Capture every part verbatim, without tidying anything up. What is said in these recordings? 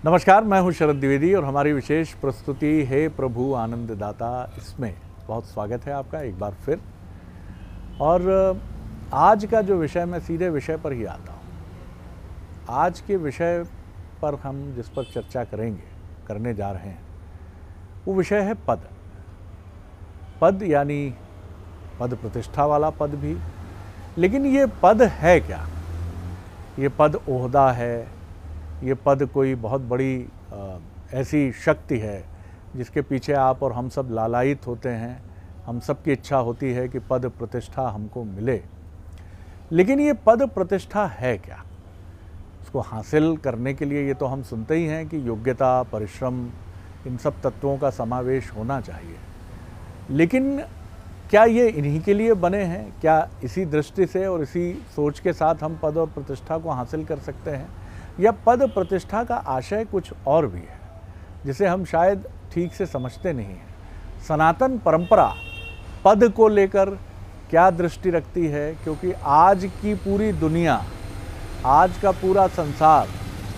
नमस्कार, मैं हूं शरद द्विवेदी और हमारी विशेष प्रस्तुति हे प्रभु आनंददाता, इसमें बहुत स्वागत है आपका एक बार फिर। और आज का जो विषय, मैं सीधे विषय पर ही आता हूं। आज के विषय पर हम जिस पर चर्चा करेंगे, करने जा रहे हैं, वो विषय है पद। पद यानी पद प्रतिष्ठा वाला पद भी, लेकिन ये पद है क्या? ये पद ओहदा है, ये पद कोई बहुत बड़ी आ, ऐसी शक्ति है जिसके पीछे आप और हम सब लालायित होते हैं। हम सब की इच्छा होती है कि पद प्रतिष्ठा हमको मिले, लेकिन ये पद प्रतिष्ठा है क्या? इसको हासिल करने के लिए ये तो हम सुनते ही हैं कि योग्यता, परिश्रम, इन सब तत्वों का समावेश होना चाहिए, लेकिन क्या ये इन्हीं के लिए बने हैं? क्या इसी दृष्टि से और इसी सोच के साथ हम पद और प्रतिष्ठा को हासिल कर सकते हैं, या पद प्रतिष्ठा का आशय कुछ और भी है जिसे हम शायद ठीक से समझते नहीं हैं? सनातन परंपरा पद को लेकर क्या दृष्टि रखती है? क्योंकि आज की पूरी दुनिया, आज का पूरा संसार,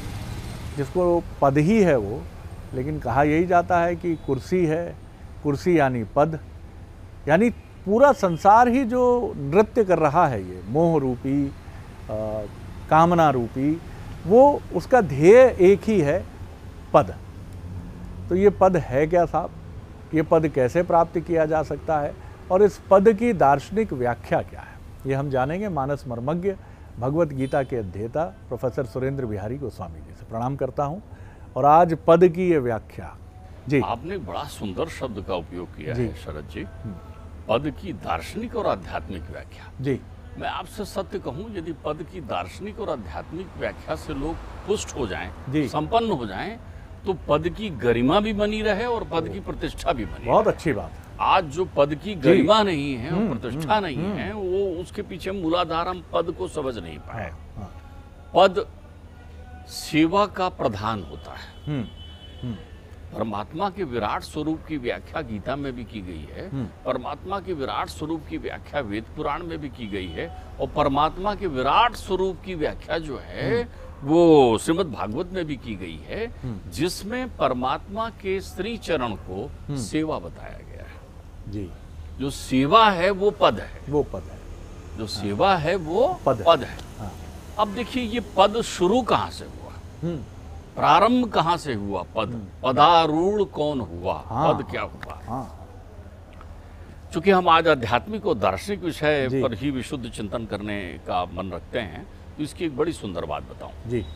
जिसको पद ही है वो, लेकिन कहा यही जाता है कि कुर्सी है, कुर्सी यानी पद, यानी पूरा संसार ही जो नृत्य कर रहा है, ये मोह रूपी, आ, कामना रूपी, वो उसका ध्येय एक ही है, पद। तो ये पद है क्या साहब? ये पद कैसे प्राप्त किया जा सकता है और इस पद की दार्शनिक व्याख्या क्या है, ये हम जानेंगे मानस मर्मज्ञ, भगवत गीता के अध्येता प्रोफेसर सुरेंद्र बिहारी गोस्वामी जी से। प्रणाम करता हूँ। और आज पद की ये व्याख्या जी, आपने बड़ा सुंदर शब्द का उपयोग किया है शरद जी, पद की दार्शनिक और आध्यात्मिक व्याख्या। जी, मैं आपसे सत्य कहूं, यदि पद की दार्शनिक और आध्यात्मिक व्याख्या से लोग पुष्ट हो जाएं, संपन्न हो जाएं, तो पद की गरिमा भी बनी रहे और पद की प्रतिष्ठा भी बनी। बहुत अच्छी बात है। आज जो पद की गरिमा नहीं है और प्रतिष्ठा नहीं है, वो उसके पीछे मूलाधार हम पद को समझ नहीं पाए। पद सेवा का प्रधान होता है। परमात्मा के विराट स्वरूप की व्याख्या गीता में भी की गई है, परमात्मा के विराट स्वरूप की व्याख्या वेद पुराण में भी की गई है, और परमात्मा के विराट स्वरूप की व्याख्या जो है वो श्रीमद् भागवत में भी की गई है, जिसमें परमात्मा के श्री चरण को सेवा बताया गया है। जी, जो सेवा है वो पद है, वो पद है, जो सेवा है वो पद, पद है। हाँ। अब देखिए, ये पद शुरू कहाँ से हुआ, प्रारंभ कहाँ से हुआ? पद, पदारूढ़ कौन हुआ? हाँ, पद क्या हुआ? हाँ। चूंकि हम आज आध्यात्मिक और दार्शनिक विषय पर ही विशुद्ध चिंतन करने का मन रखते हैं, तो इसकी एक बड़ी सुंदर बात बताऊं जी।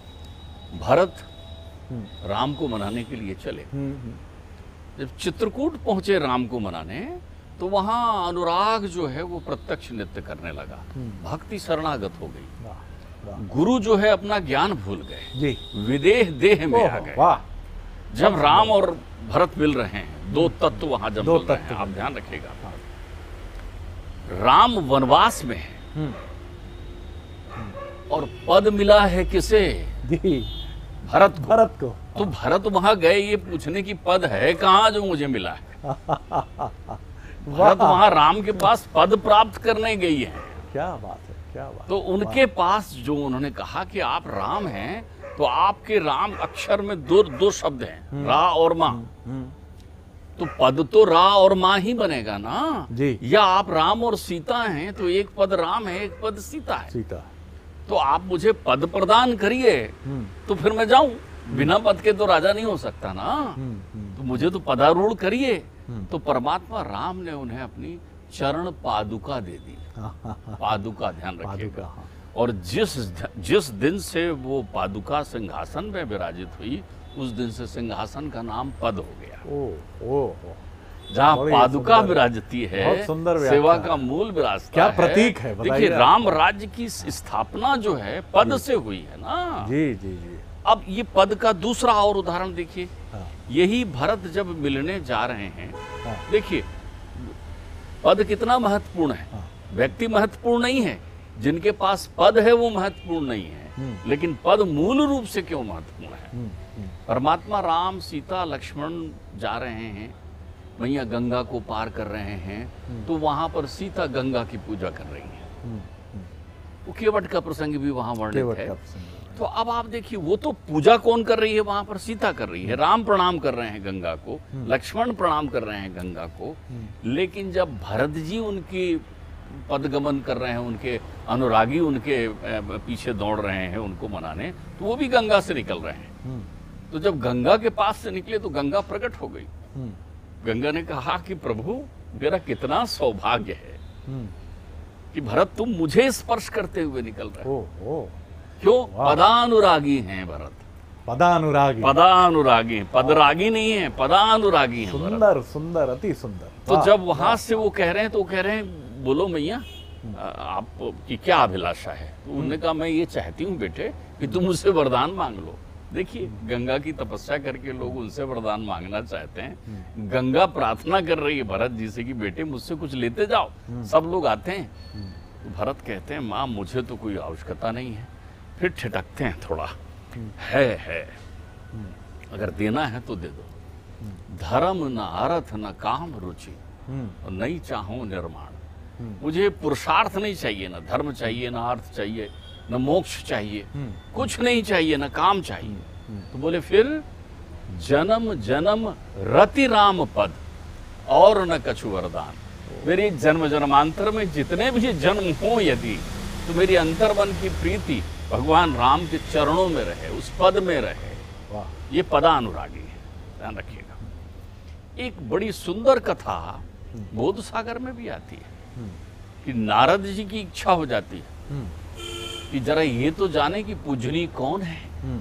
भरत राम को मनाने के लिए चले। जब चित्रकूट पहुंचे राम को मनाने, तो वहां अनुराग जो है वो प्रत्यक्ष नृत्य करने लगा, भक्ति शरणागत हो गई। गुरु जो है अपना ज्ञान भूल गए जी, विदेह देह में आ गए। जब राम और भरत मिल रहे हैं, दो तत्व वहां जब मिल रहे हैं, आप ध्यान रखिएगा, राम वनवास में है और पद मिला है किसे? जी, भरत को। भरत को। तो भरत वहां गए ये पूछने की पद है कहाँ जो मुझे मिला है। भरत वहां राम के पास पद प्राप्त करने गई है। क्या बात है, क्या बात। तो उनके पास जो उन्होंने कहा कि आप राम हैं, तो आपके राम अक्षर में दो दो शब्द हैं, रा और माँ। तो पद तो रा और माँ ही बनेगा ना जी। या आप राम और सीता हैं, तो एक पद राम है, एक पद सीता है। सीता। तो आप मुझे पद प्रदान करिए, तो फिर मैं जाऊं। बिना पद के तो राजा नहीं हो सकता ना, तो मुझे तो पदारूढ़ करिए। तो परमात्मा राम ने उन्हें अपनी चरण पादुका दे दी। पादुका, ध्यान रखिएगा। और जिस जिस दिन से वो पादुका सिंहासन में विराजित हुई, उस दिन से सिंहासन का नाम पद हो गया। ओ, ओ, ओ। जहाँ पादुका विराजती है, सुंदर सेवा का मूल विराजता क्या प्रतीक है। देखिए, राम राज्य की स्थापना जो है पद से हुई है ना। जी जी जी। अब ये पद का दूसरा और उदाहरण देखिए। हाँ। यही भरत जब मिलने जा रहे हैं, हाँ। देखिए पद कितना महत्वपूर्ण है। हाँ। व्यक्ति महत्वपूर्ण नहीं है, जिनके पास पद है वो महत्वपूर्ण नहीं है, लेकिन पद मूल रूप से क्यों महत्वपूर्ण है? परमात्मा राम, सीता, लक्ष्मण जा रहे हैं, मैया गंगा को पार कर रहे हैं, तो वहां पर सीता गंगा की पूजा कर रही है। वो केवट का प्रसंग भी वहां वर्णित है तो अब आप देखिए, वो तो पूजा कौन कर रही है वहां पर? सीता कर रही है। राम प्रणाम कर रहे हैं गंगा को, लक्ष्मण प्रणाम कर रहे हैं गंगा को, लेकिन जब भरत जी उनकी पदगमन कर रहे हैं, उनके अनुरागी उनके पीछे दौड़ रहे हैं उनको मनाने, तो वो भी गंगा से निकल रहे हैं। तो जब गंगा के पास से निकले तो गंगा प्रकट हो गई। गंगा ने कहा कि प्रभु, मेरा कितना सौभाग्य है कि भरत तुम मुझे स्पर्श करते हुए निकल रहे हो। क्यों? पदानुरागी हैं भरत। पदानुरागी पदानुरागी पदरागी नहीं है, पदानुरागी हैं। सुंदर सुंदर, अति सुंदर। तो जब वहां से वो कह रहे हैं तो वो कह रहे हैं, बोलो मैया आप की क्या अभिलाषा है? तो उन्होंने कहा, मैं ये चाहती हूँ बेटे कि तुम मुझसे वरदान मांग लो। देखिए, गंगा की तपस्या करके लोग उनसे वरदान मांगना चाहते हैं। गंगा प्रार्थना कर रही है भरत जी से कि बेटे मुझसे कुछ लेते जाओ। सब लोग आते हैं तो भरत कहते हैं, माँ मुझे तो कोई आवश्यकता नहीं है। फिर ठिठकते हैं थोड़ा, है है अगर देना है तो दे दो। धर्म न अर्थ न काम रुचि और नहीं चाहो निर्माण। मुझे पुरुषार्थ नहीं चाहिए, ना धर्म चाहिए, ना अर्थ चाहिए, न मोक्ष चाहिए, कुछ नहीं चाहिए, न काम चाहिए। तो बोले फिर जन्म जन्म रति राम पद और न कछु वरदान। मेरी जन्म जन्मांतर में जितने भी जन्म हो यदि, तो मेरी अंतर्मन की प्रीति भगवान राम के चरणों में रहे, उस पद में रहे। वाह, ये पदानुरागी है, ध्यान रखिएगा। एक बड़ी सुंदर कथा बोध सागर में भी आती है कि नारद जी की इच्छा हो जाती है कि जरा ये तो जाने कि पूजनी कौन है।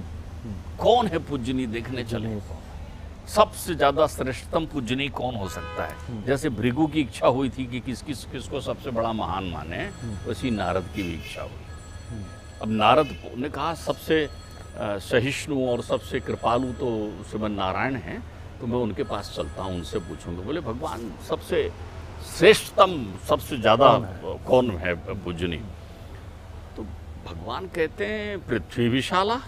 कौन है पूजनी, देखने चले। सबसे ज्यादा श्रेष्ठतम पूजनी कौन हो सकता है? जैसे भृगु की इच्छा हुई थी कि किस किस किसको सबसे बड़ा महान माने, वैसी नारद की भी इच्छा हुई। अब नारद ने कहा सबसे सहिष्णु और सबसे कृपालु तो श्रीमन नारायण हैं, तो मैं उनके पास चलता हूँ, उनसे पूछूंगा। बोले भगवान सबसे श्रेष्ठतम, सबसे ज्यादा कौन है पूजनी? तो भगवान कहते हैं पृथ्वी विशाला।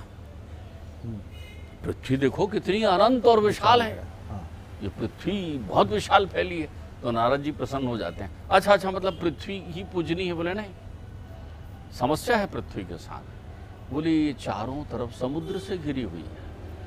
पृथ्वी देखो कितनी अनंत और विशाल है, ये पृथ्वी बहुत विशाल फैली है। तो नारद जी प्रसन्न हो जाते हैं। अच्छा अच्छा, मतलब पृथ्वी ही पूजनी है? बोले नहीं, समस्या है पृथ्वी के साथ। बोले ये चारों तरफ समुद्र से घिरी हुई है,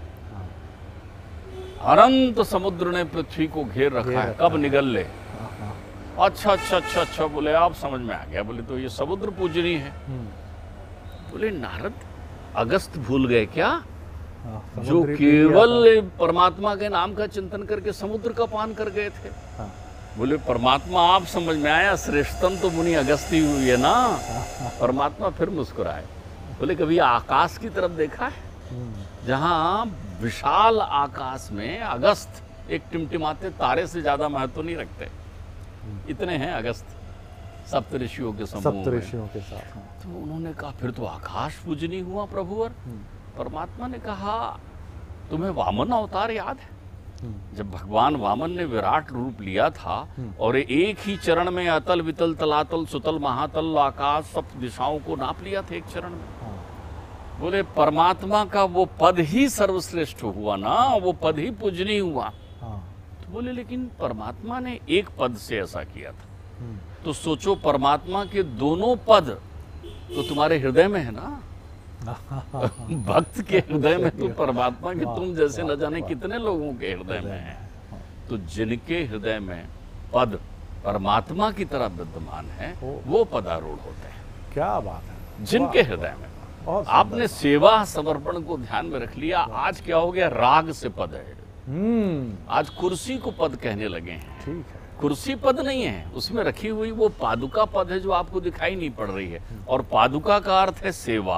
अनंत समुद्र ने पृथ्वी को घेर रखा है, कब निगल ले। अच्छा अच्छा अच्छा अच्छा, बोले आप समझ में आ गया। बोले तो ये समुद्र पूजनी है। बोले नारद, अगस्त भूल गए क्या, जो केवल परमात्मा के नाम का चिंतन करके समुद्र का पान कर गए थे। बोले परमात्मा आप समझ में आया, श्रेष्ठतम तो मुनि अगस्ती हुई है ना। परमात्मा फिर मुस्कुराए। बोले कभी आकाश की तरफ देखा है, जहां विशाल आकाश में अगस्त एक टिमटिमाते तारे से ज्यादा महत्व नहीं रखते, इतने हैं अगस्त सप्त ऋषियों के समूह सप्त ऋषियों के साथ। तो उन्होंने कहा फिर तो आकाश पूजनी हुआ प्रभुवर। परमात्मा ने कहा तुम्हें वामन अवतार याद है? जब भगवान वामन ने विराट रूप लिया था और एक ही चरण में अतल वितल तलातल सुतल महातल आकाश सब दिशाओं को नाप लिया था एक चरण में। बोले परमात्मा का वो पद ही सर्वश्रेष्ठ हुआ ना, वो पद ही पूजनीय हुआ। तो बोले लेकिन परमात्मा ने एक पद से ऐसा किया था, तो सोचो परमात्मा के दोनों पद तो तुम्हारे हृदय में है ना। भक्त के हृदय में तो परमात्मा के तुम जैसे न जाने कितने लोगों के हृदय में है। तो जिनके हृदय में पद परमात्मा की तरह विद्यमान है वो पदारूढ़ होते हैं। क्या बात है, जिनके हृदय में। आपने सेवा समर्पण को ध्यान में रख लिया। आज क्या हो गया, राग से पद है। आज कुर्सी को पद कहने लगे हैं। ठीक है, कुर्सी पद नहीं है, उसमें रखी हुई वो पादुका पद है जो आपको दिखाई नहीं पड़ रही है। और पादुका का अर्थ है सेवा।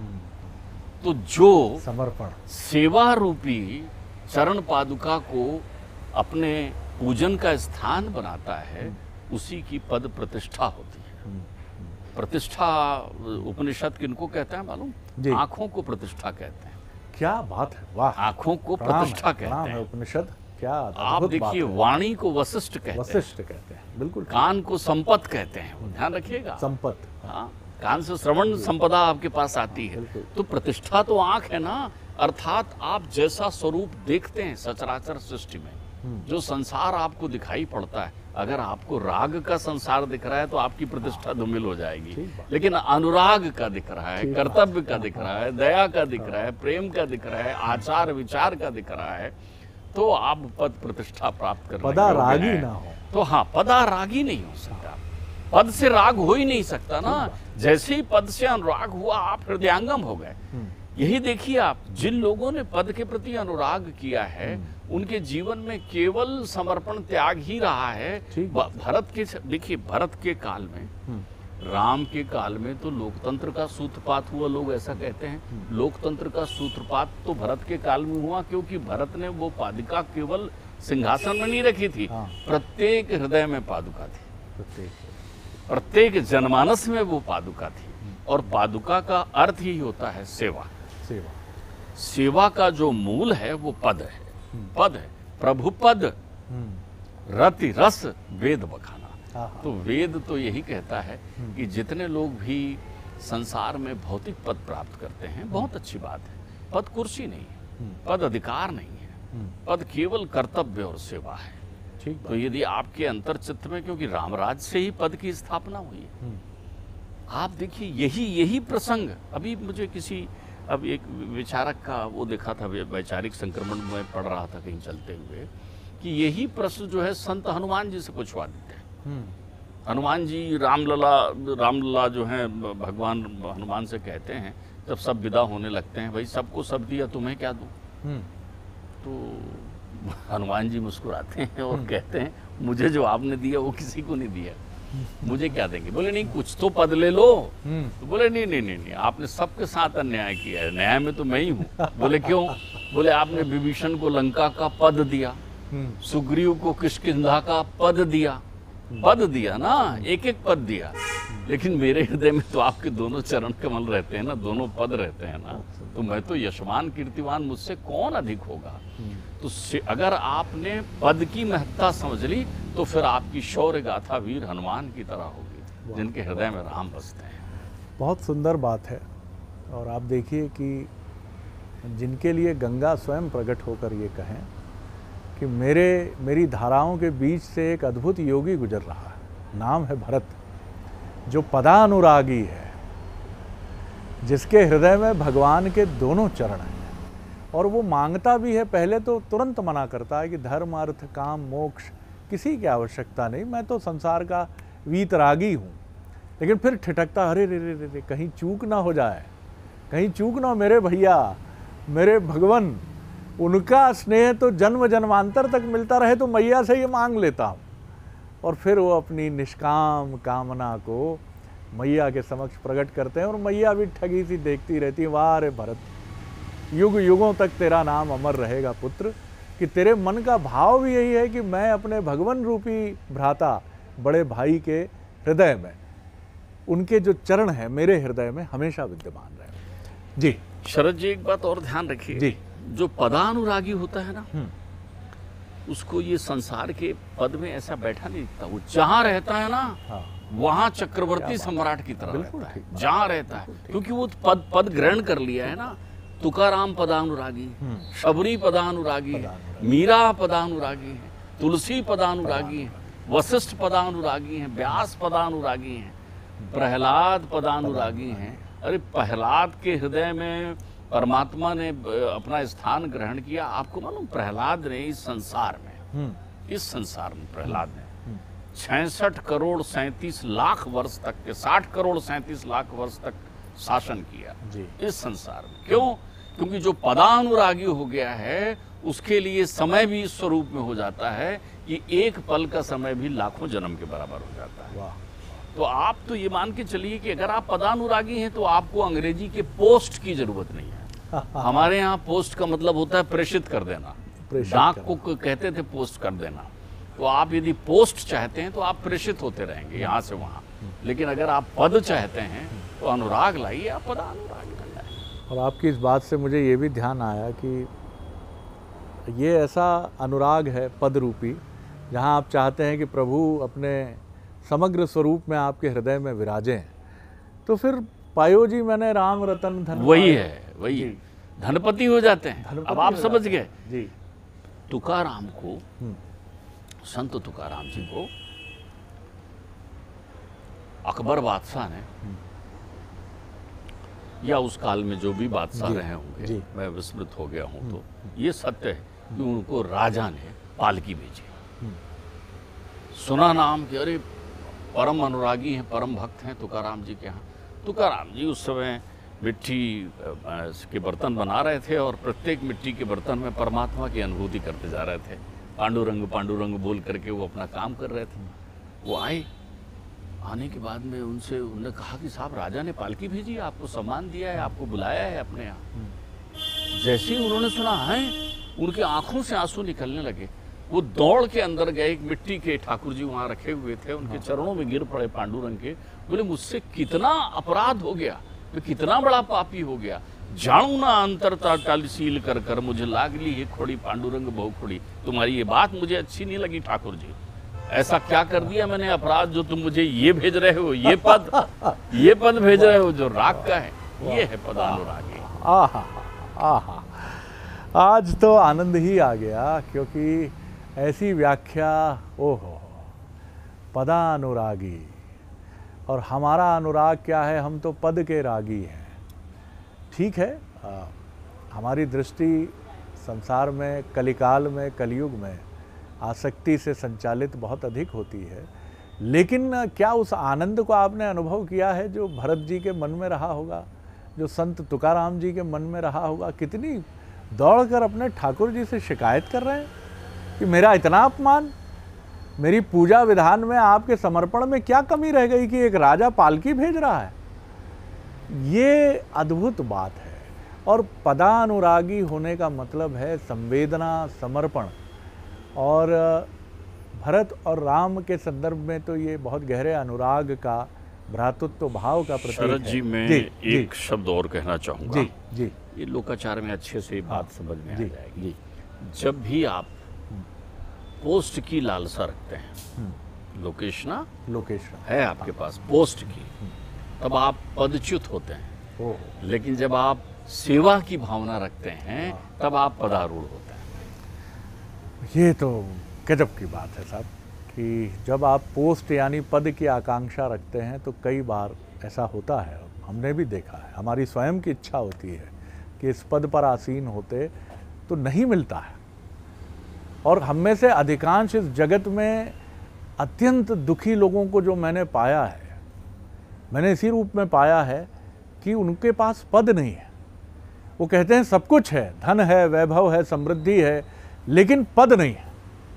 तो जो समर्पण, सेवा रूपी चरण पादुका को अपने पूजन का स्थान बनाता है, उसी की पद प्रतिष्ठा होती है। प्रतिष्ठा उपनिषद किनको कहता है मालूम? आंखों को प्रतिष्ठा कहते हैं। क्या बात है, वाह। आंखों को प्रतिष्ठा कहते हैं उपनिषद। क्या आप देखिए, वाणी को वशिष्ठ कहते हैं। वशिष्ठ कहते हैं, बिल्कुल। कान को संपत कहते हैं, ध्यान रखिएगा। संपत, हाँ, कान से श्रवण संपदा आपके पास आती है। तो प्रतिष्ठा तो आंख है ना। अर्थात आप जैसा स्वरूप देखते हैं सचराचर सृष्टि में, जो संसार आपको दिखाई पड़ता है, अगर आपको राग का संसार दिख रहा है तो आपकी प्रतिष्ठा धूमिल हो जाएगी। लेकिन अनुराग का दिख रहा है, कर्तव्य का दिख रहा है, दया का दिख रहा है, प्रेम का दिख रहा है, आचार विचार का दिख रहा है, तो आप पद प्रतिष्ठा प्राप्त कर पदा रागी ना हो। तो हाँ, पदा रागी नहीं हो सकता, पद से राग हो ही नहीं सकता ना। जैसे ही पद से अनुराग हुआ आप हृदयांगम हो गए। यही देखिए आप, जिन लोगों ने पद के प्रति अनुराग किया है उनके जीवन में केवल समर्पण त्याग ही रहा है। भरत के, देखिए भरत के काल में, राम के काल में तो लोकतंत्र का सूत्रपात हुआ, लोग ऐसा कहते हैं। लोकतंत्र का सूत्रपात तो भरत के काल में हुआ, क्योंकि भरत ने वो पादुका केवल सिंहासन में नहीं रखी थी, प्रत्येक हृदय में पादुका थी, प्रत्येक प्रत्येक जनमानस में वो पादुका थी। और पादुका का अर्थ ही होता है सेवा। सेवा सेवा का जो मूल है वो पद है, पद है, प्रभु पद रति रस वेद बखाना। तो वेद तो यही कहता है कि जितने लोग भी संसार में भौतिक पद प्राप्त करते हैं, बहुत अच्छी बात है, पद कुर्सी नहीं है, पद अधिकार नहीं है, पद केवल कर्तव्य और सेवा है। ठीक, तो यदि आपके अंतर चित्त में, क्योंकि रामराज से ही पद की स्थापना हुई है, आप देखिए यही यही प्रसंग, अभी मुझे किसी, अब एक विचारक का वो देखा था, वैचारिक संक्रमण में पढ़ रहा था कहीं चलते हुए, कि यही प्रश्न जो है संत हनुमान जी से पूछवा देते हैं। हनुमान जी रामलला रामलला जो है भगवान हनुमान से कहते हैं, जब सब विदा होने लगते हैं, भाई सबको सब दिया, तुम्हें क्या दूं? तो हनुमान जी मुस्कुराते हैं और कहते हैं, मुझे जो आपने दिया वो किसी को नहीं दिया, मुझे क्या देंगे? बोले नहीं, कुछ तो पद ले लो। तो बोले नहीं नहीं नहीं नहीं, आपने सबके साथ अन्याय किया है, न्याय में तो मैं ही हूँ। बोले क्यों? बोले आपने विभीषण को लंका का पद दिया, सुग्रीव को किष्किंधा का पद दिया, पद दिया ना, एक एक पद दिया, लेकिन मेरे हृदय में तो आपके दोनों चरण कमल रहते हैं ना, दोनों पद रहते हैं ना, तो मैं तो यशमान कीर्तिवान, मुझसे कौन अधिक होगा? तो अगर आपने पद की महत्ता समझ ली तो फिर आपकी शौर्य गाथा वीर हनुमान की तरह होगी, जिनके हृदय में राम बसते हैं। बहुत सुंदर बात है। और आप देखिए कि जिनके लिए गंगा स्वयं प्रकट होकर ये कहें कि मेरे मेरी धाराओं के बीच से एक अद्भुत योगी गुजर रहा है, नाम है भरत, जो पदानुरागी है, जिसके हृदय में भगवान के दोनों चरण हैं, और वो मांगता भी है। पहले तो तुरंत मना करता है कि धर्म अर्थ काम मोक्ष किसी की आवश्यकता नहीं, मैं तो संसार का वीतरागी हूँ। लेकिन फिर ठिठकता, अरे रे रे रे रे कहीं चूक ना हो जाए, कहीं चूक ना हो मेरे भैया, मेरे भगवान, उनका स्नेह तो जन्म जन्मांतर तक मिलता रहे, तो मैया से ये मांग लेता हूँ। और फिर वो अपनी निष्काम कामना को मैया के समक्ष प्रकट करते हैं, और मैया भी ठगी सी देखती रहती है, वाह रे भरत, युग युगों तक तेरा नाम अमर रहेगा पुत्र, कि तेरे मन का भाव भी यही है कि मैं अपने भगवान रूपी भ्राता बड़े भाई के हृदय में, उनके जो चरण हैं मेरे हृदय में हमेशा विद्यमान रहे। जी शरद जी, एक बात और ध्यान रखिए जी, जो पदानुरागी होता है ना, उसको ये संसार के पद में ऐसा बैठा नहीं दिखता, वो जहां रहता है ना, हाँ, वहां चक्रवर्ती सम्राट की तरह रहता है, जहां रहता है, क्योंकि वो पद पद ग्रहण कर लिया है ना। तुकाराम पदानुरागी, शबरी पदानुरागी है, मीरा पदानुरागी है, तुलसी पदानुरागी है, वशिष्ठ पदानुरागी हैं, व्यास पदानुरागी हैं, प्रहलाद पदानुरागी हैं। अरे प्रहलाद के हृदय में परमात्मा ने अपना स्थान ग्रहण किया। आपको मालूम, प्रहलाद ने इस संसार में, इस संसार में प्रहलाद ने छियासठ करोड़ सैंतीस लाख वर्ष तक के साठ करोड़ सैंतीस लाख वर्ष तक शासन किया इस संसार में। क्यों? क्योंकि जो पदानुरागी हो गया है उसके लिए समय भी इस स्वरूप में हो जाता है कि एक पल का समय भी लाखों जन्म के बराबर हो जाता है। तो आप तो ये मान के चलिए कि अगर आप पदानुरागी हैं तो आपको अंग्रेजी के पोस्ट की जरूरत नहीं है। हमारे यहाँ पोस्ट का मतलब होता है प्रेषित कर देना, डाक को कहते थे पोस्ट कर देना। तो आप यदि पोस्ट चाहते हैं तो आप प्रेषित होते रहेंगे यहाँ से वहाँ, लेकिन अगर आप पद चाहते हैं तो अनुराग लाइए, आप पदानुरागी बन जाए। और आपकी इस बात से मुझे ये भी ध्यान आया कि ये ऐसा अनुराग है पद रूपी, जहाँ आप चाहते हैं कि प्रभु अपने समग्र स्वरूप में आपके हृदय में विराजें। तो फिर पायो जी मैंने राम रतन धन, वही है, वही है, धनपति हो जाते हैं। अब आप समझ गए जी, तुकाराम को, संत तुकाराम जी को अकबर बादशाह ने, या उस काल में जो भी बादशाह रहे होंगे, मैं विस्मृत हो गया हूं, तो ये सत्य है कि उनको राजा ने पालकी भेजी। सुना नाम कि अरे परम अनुरागी हैं, परम भक्त हैं तुकाराम जी के यहाँ। तुकाराम जी उस समय मिट्टी के बर्तन बना रहे थे और प्रत्येक मिट्टी के बर्तन में परमात्मा की अनुभूति करते जा रहे थे। पांडुरंग पांडुरंग बोल करके वो अपना काम कर रहे थे। वो आए, आने के बाद में उनसे उन्होंने कहा कि साहब राजा ने पालकी भेजी, आपको सम्मान दिया है, आपको बुलाया है अपने यहाँ। जैसे ही उन्होंने सुना है, उनकी आंखों से आंसू निकलने लगे। वो दौड़ के अंदर गए, एक मिट्टी के ठाकुर जी वहां रखे हुए थे, उनके चरणों में गिर पड़े पांडुरंग के। बोले मुझसे कितना अपराध हो गया, मैं कितना बड़ा पापी हो गया। जाणू ना अंतर टालीसील कर कर, मुझे लागली है खोड़ी पांडुरंग बहु खोड़ी। तुम्हारी ये बात मुझे अच्छी नहीं लगी ठाकुर जी, ऐसा क्या कर दिया मैंने अपराध जो तुम मुझे ये भेज रहे हो, ये पद ये पद भेज रहे हो जो राग का है। ये है पदानुरागी। आहा आहा, आज तो आनंद ही आ गया, क्योंकि ऐसी व्याख्या, ओहो, पदानुरागी। और हमारा अनुराग क्या है, हम तो पद के रागी हैं। ठीक है, आ, हमारी दृष्टि संसार में, कलिकाल में, कलयुग में आसक्ति से संचालित बहुत अधिक होती है। लेकिन क्या उस आनंद को आपने अनुभव किया है जो भरत जी के मन में रहा होगा, जो संत तुकाराम जी के मन में रहा होगा? कितनी दौड़कर अपने ठाकुर जी से शिकायत कर रहे हैं कि मेरा इतना अपमान, मेरी पूजा विधान में, आपके समर्पण में क्या कमी रह गई कि एक राजा पालकी भेज रहा है? ये अद्भुत बात है। और पदानुरागी होने का मतलब है संवेदना, समर्पण। और भरत और राम के संदर्भ में तो ये बहुत गहरे अनुराग का, भ्रातृत्व भाव का प्रतीक है। शरद जी, मैं जी, एक जी, शब्द और कहना चाहूँगा। जी जी ये लोकाचार में अच्छे से बात हाँ, समझ में आ जी, जाएगी। जी। जब भी आप पोस्ट की लालसा रखते हैं, लोकेश ना लोकेश है आपके पास पोस्ट की, तब आप पदच्युत होते हैं। ओह, लेकिन जब आप सेवा की भावना रखते हैं, तब आप पदारूढ़ होते हैं। ये तो गजब की बात है साहब, कि जब आप पोस्ट यानी पद की आकांक्षा रखते हैं तो कई बार ऐसा होता है, हमने भी देखा है, हमारी स्वयं की इच्छा होती है कि इस पद पर आसीन होते तो नहीं मिलता है। और हम में से अधिकांश इस जगत में अत्यंत दुखी लोगों को जो मैंने पाया है, मैंने इसी रूप में पाया है कि उनके पास पद नहीं है। वो कहते हैं सब कुछ है, धन है, वैभव है, समृद्धि है, लेकिन पद नहीं है।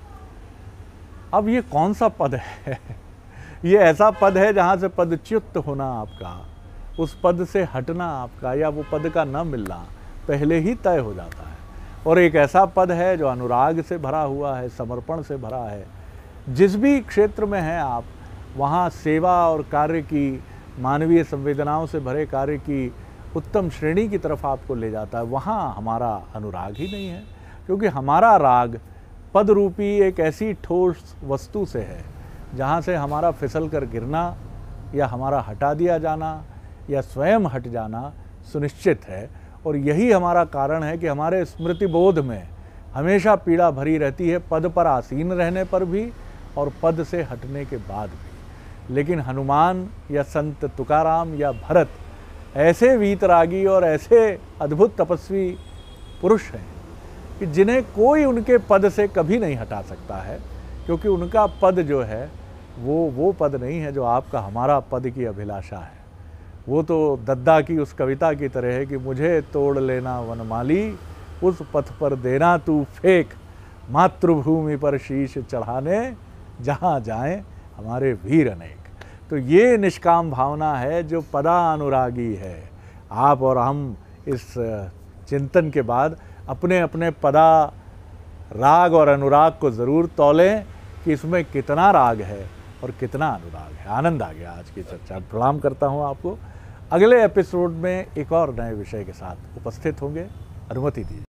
अब ये कौन सा पद है? ये ऐसा पद है जहाँ से पदच्युत होना आपका, उस पद से हटना आपका, या वो पद का न मिलना पहले ही तय हो जाता है। और एक ऐसा पद है जो अनुराग से भरा हुआ है, समर्पण से भरा है। जिस भी क्षेत्र में हैं आप, वहाँ सेवा और कार्य की, मानवीय संवेदनाओं से भरे कार्य की उत्तम श्रेणी की तरफ आपको ले जाता है। वहाँ हमारा अनुराग ही नहीं है, क्योंकि हमारा राग पद रूपी एक ऐसी ठोस वस्तु से है जहाँ से हमारा फिसल कर गिरना, या हमारा हटा दिया जाना, या स्वयं हट जाना सुनिश्चित है। और यही हमारा कारण है कि हमारे स्मृति बोध में हमेशा पीड़ा भरी रहती है, पद पर आसीन रहने पर भी और पद से हटने के बाद भी। लेकिन हनुमान या संत तुकाराम या भरत ऐसे वीतरागी और ऐसे अद्भुत तपस्वी पुरुष हैं कि जिन्हें कोई उनके पद से कभी नहीं हटा सकता है, क्योंकि उनका पद जो है वो वो पद नहीं है जो आपका हमारा पद की अभिलाषा है। वो तो दद्दा की उस कविता की तरह है कि मुझे तोड़ लेना वनमाली, उस पथ पर देना तू फेंक, मातृभूमि पर शीश चढ़ाने, जहाँ जाएं हमारे वीर अनेक। तो ये निष्काम भावना है जो पदानुरागी है। आप और हम इस चिंतन के बाद अपने अपने पदा राग और अनुराग को ज़रूर तौलें कि इसमें कितना राग है और कितना अनुराग है। आनंद आ गया आज की चर्चा। प्रणाम करता हूँ आपको। अगले एपिसोड में एक और नए विषय के साथ उपस्थित होंगे। अनुमति दीजिए।